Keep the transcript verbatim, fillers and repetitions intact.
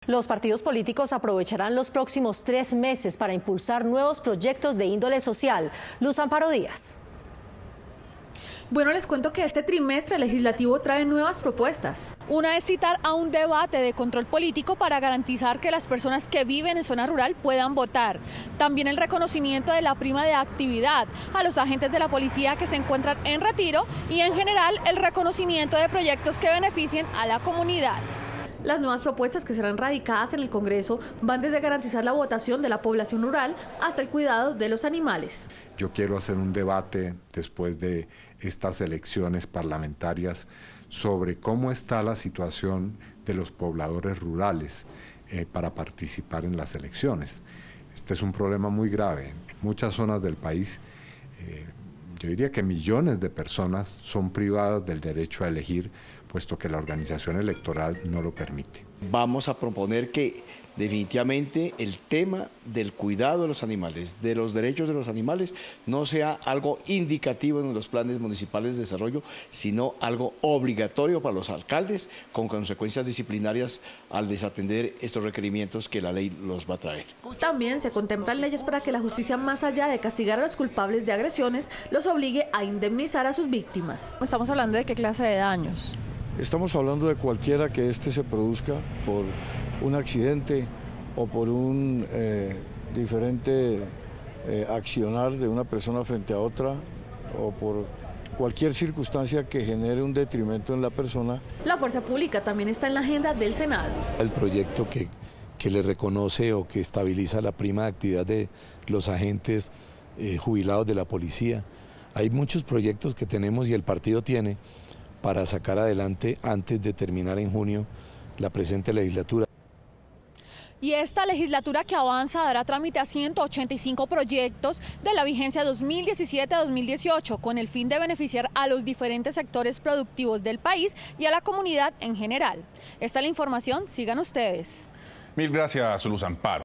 Los partidos políticos aprovecharán los próximos tres meses para impulsar nuevos proyectos de índole social. Luz Amparo Díaz. Bueno, les cuento que este trimestre legislativo trae nuevas propuestas. Una es citar a un debate de control político para garantizar que las personas que viven en zona rural puedan votar. También el reconocimiento de la prima de actividad a los agentes de la policía que se encuentran en retiro y en general el reconocimiento de proyectos que beneficien a la comunidad. Las nuevas propuestas que serán radicadas en el Congreso van desde garantizar la votación de la población rural hasta el cuidado de los animales. Yo quiero hacer un debate después de estas elecciones parlamentarias sobre cómo está la situación de los pobladores rurales eh, para participar en las elecciones. Este es un problema muy grave. En muchas zonas del país, eh, yo diría que millones de personas son privadas del derecho a elegir, puesto que la organización electoral no lo permite. Vamos a proponer que definitivamente el tema del cuidado de los animales, de los derechos de los animales, no sea algo indicativo en los planes municipales de desarrollo, sino algo obligatorio para los alcaldes, con consecuencias disciplinarias al desatender estos requerimientos que la ley los va a traer. También se contemplan leyes para que la justicia, más allá de castigar a los culpables de agresiones, los obligue a indemnizar a sus víctimas. Estamos hablando de qué clase de daños. Estamos hablando de cualquiera que este se produzca por un accidente o por un eh, diferente eh, accionar de una persona frente a otra o por cualquier circunstancia que genere un detrimento en la persona. La fuerza pública también está en la agenda del Senado. El proyecto que, que le reconoce o que estabiliza la prima de actividad de los agentes eh, jubilados de la policía. Hay muchos proyectos que tenemos y el partido tiene para sacar adelante antes de terminar en junio la presente legislatura. Y esta legislatura que avanza dará trámite a ciento ochenta y cinco proyectos de la vigencia dos mil diecisiete a dos mil dieciocho, con el fin de beneficiar a los diferentes sectores productivos del país y a la comunidad en general. Esta es la información, sigan ustedes. Mil gracias, Luz Amparo.